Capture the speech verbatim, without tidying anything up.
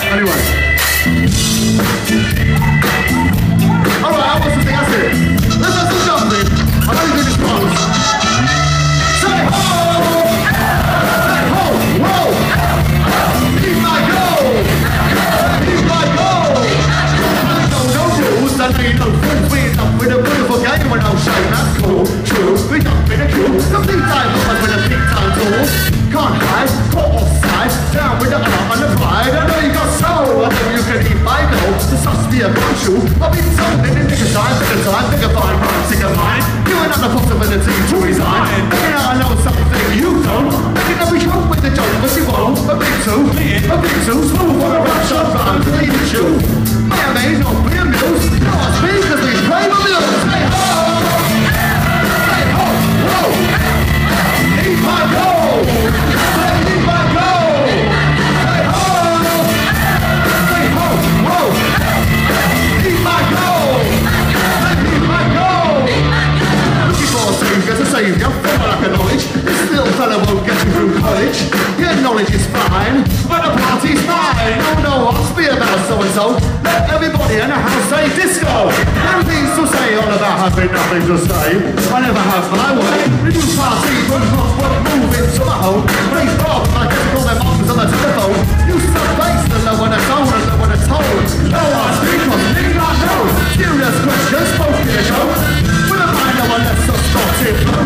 Anyway. Alright, I want something, that's it. Let's have some jumping. I know you do this once. Say ho! Say ho! Whoa! Keep my goal! Keep my goal! No, no rules, I know you know fools. We end up with a beautiful game when I'll show. That's cool, true. We don't been a cool. Some big time boys with a big time tool. Can't hide, caught offside. Down with the arm and the pride. I know you got soul. I know you can eat my goal. The sus be a control. I've been told in the nigga time, nigga time, nigga fine, rhyme, sick of mine. You ain't had the possibility to resign. Thinking I know something you don't. Thinking that we cope with the joke, but you won't. A big two, a big two, smooth on a rap shot, but I'm clean with you. May I may not be amused. You know I speak because we play with the others. Say ho! Say ho! Whoa! Eat my goal! Say eat my goal! Say ho! Say ho! Whoa! Eat my goal! Say eat my goal! Looking for a savior to save you from a lack of knowledge. This little fella won't get you through college. Your knowledge is fine, but the party's mine. No, no, I'll be about so-and-so. Let everybody in the house say disco. And things to say all about having nothing to say. I never have my way. We do party, run, rock, rock, move into my home. Raise Bob, I get to call their moms on the telephone. Use some face to know when it's on and know when it's told. No, I speak on things I know. Serious questions, spoken a joke. With a mind no one less so spotted.